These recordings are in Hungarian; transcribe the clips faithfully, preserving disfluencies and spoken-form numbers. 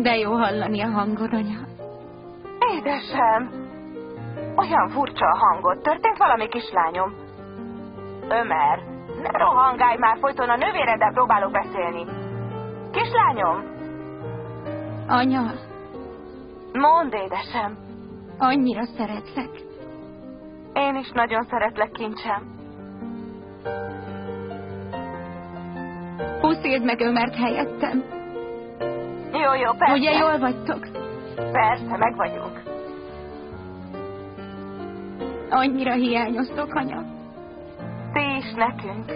De jó hallani a hangod, anya. Édesem! Olyan furcsa a hangod. Történt valami, kislányom? Ömer, ne rohangálj már, folyton a nővéreddel próbálok beszélni. Kislányom! Anya! Mondd, édesem! Annyira szeretlek. Én is nagyon szeretlek, kincsem. Puszíld meg Ömert helyettem. Jó, jó, persze. Ugye jól vagytok? Persze, meg vagyunk. Annyira hiányoztok, anya. Ti is nekünk.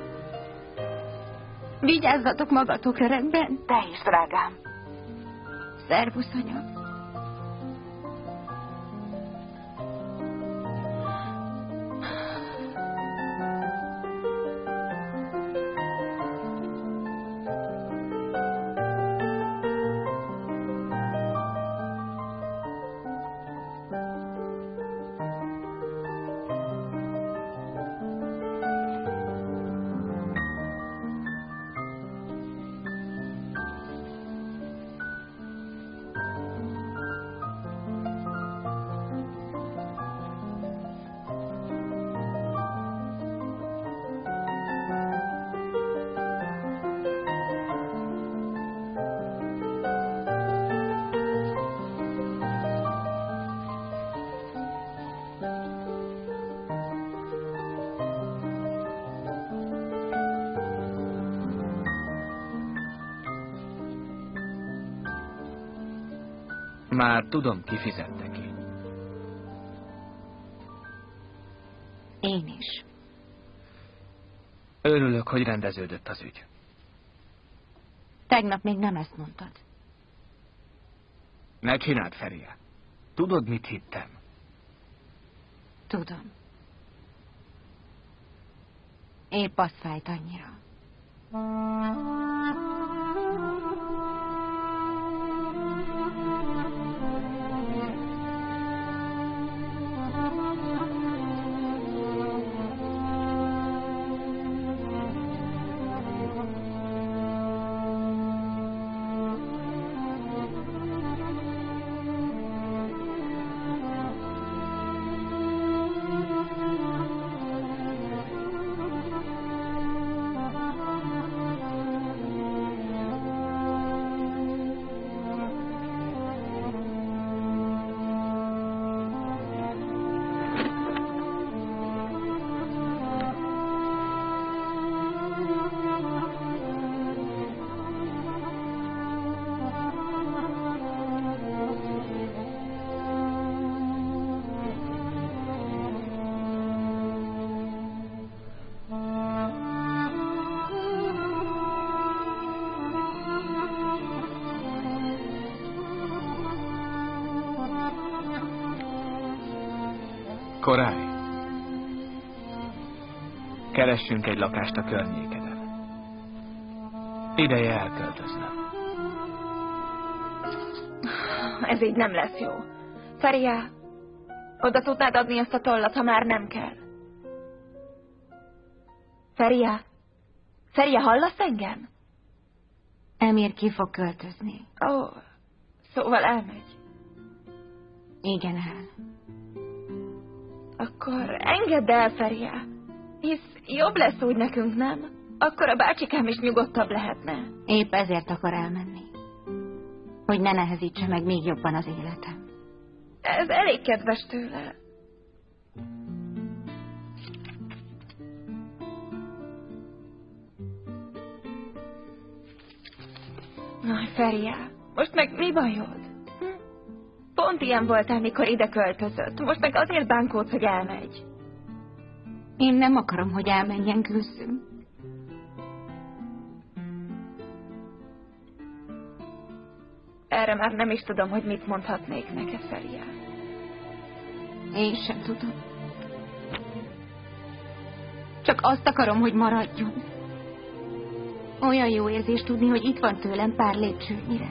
Vigyázzatok magatokra, rendben? Te is, drágám. Szervusz, anya. Már tudom, ki fizette ki. Én is. Örülök, hogy rendeződött az ügy. Tegnap még nem ezt mondtad. Ne csináld, Feria. Tudod, mit hittem? Tudom. Épp azt fájt annyira. Korály, keressünk egy lakást a környékeden. Ideje elköltöznöm. Ez így nem lesz jó. Feria, oda tudnád adni azt a tollat, ha már nem kell. Feria? Feria, hallasz engem? Emir ki fog költözni. Ó, szóval elmegy. Igen, el. Akkor engedd el, Feria. Hisz jobb lesz úgy nekünk, nem? Akkor a bácsikám is nyugodtabb lehetne. Épp ezért akar elmenni. Hogy ne nehezítse meg még jobban az életem. Ez elég kedves tőle. Aj, Feria, most meg mi bajod? Hm? Pont ilyen voltál, mikor ide költözött. Most meg azért bánkódsz, hogy elmegy. Én nem akarom, hogy elmenjen, Gülszüm. Erre már nem is tudom, hogy mit mondhatnék neked, Feria. Én sem tudom. Csak azt akarom, hogy maradjon. Olyan jó érzés tudni, hogy itt van tőlem pár lépcsőnyire.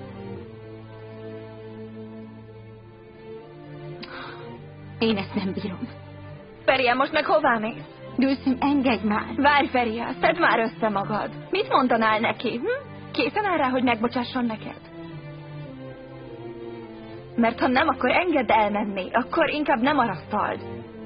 Én ezt nem bírom. Feria, most meg hová mész? Gülszüm, engedj már! Várj, Feria, szedd már össze magad. Mit mondanál neki? Hm? Készen áll rá, hogy megbocsásson neked? Mert ha nem, akkor engedd elmenni. Akkor inkább nem arasztald.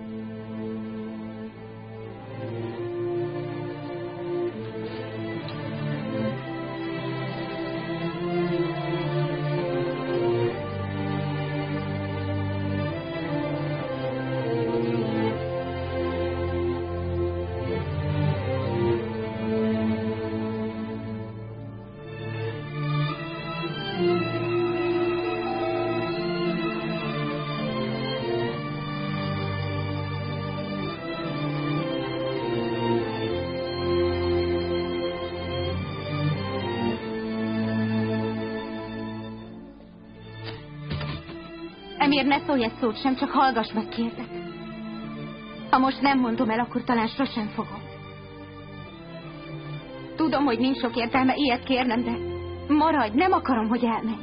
Emir, ne szólj egy szót sem, csak hallgass meg, kérlek. Ha most nem mondom el, akkor talán sosem fogom. Tudom, hogy nincs sok értelme ilyet kérnem, de maradj, nem akarom, hogy elmenj.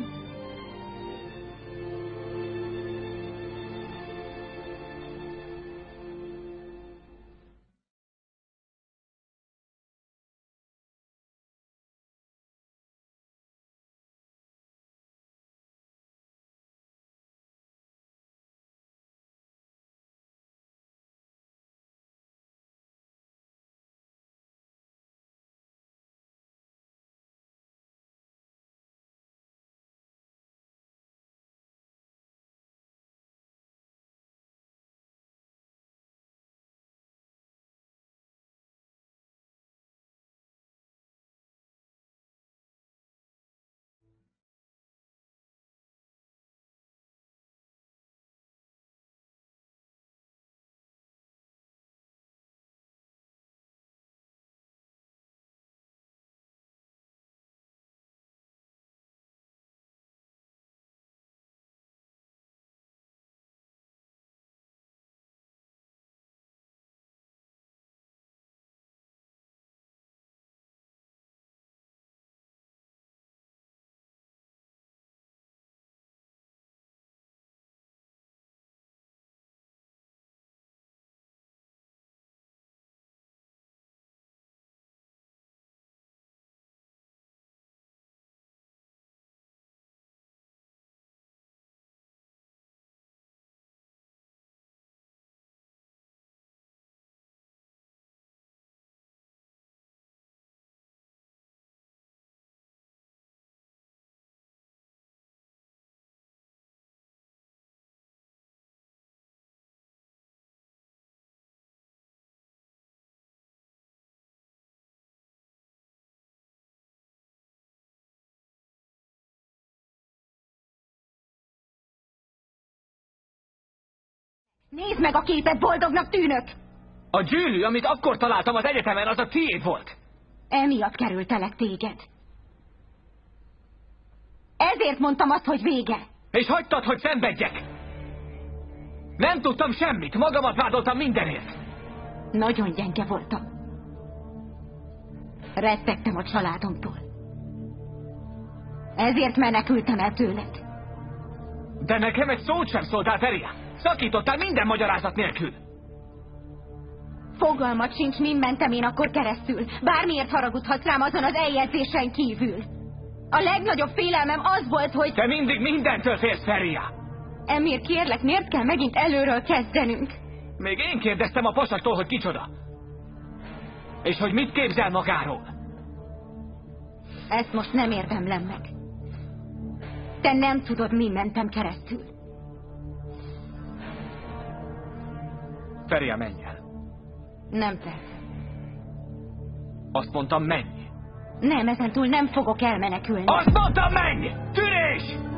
Nézd meg a képet, boldognak tűnök! A gyűrű, amit akkor találtam az egyetemen, az a tiéd volt. Emiatt kerültelek téged. Ezért mondtam azt, hogy vége. És hagytad, hogy szenvedjek. Nem tudtam semmit, magamat vádoltam mindenért. Nagyon gyenge voltam. Rettegtem a családomtól. Ezért menekültem el tőled. De nekem egy szót sem szóltál, Feria. Szakítottál minden magyarázat nélkül. Fogalmat sincs, min mentem én akkor keresztül. Bármiért haragudhatsz rám azon az eljegyzésen kívül. A legnagyobb félelmem az volt, hogy... Te mindig mindentől félsz, Feria. Emir, kérlek, miért kell megint előről kezdenünk? Még én kérdeztem a pasaktól, hogy kicsoda. És hogy mit képzel magáról. Ezt most nem érdemlem meg. Te nem tudod, min mentem keresztül. Feria, menj el. Nem tesz. Azt mondtam, menj. Nem, ezentúl nem fogok elmenekülni. Azt mondtam, menj! Tűrés!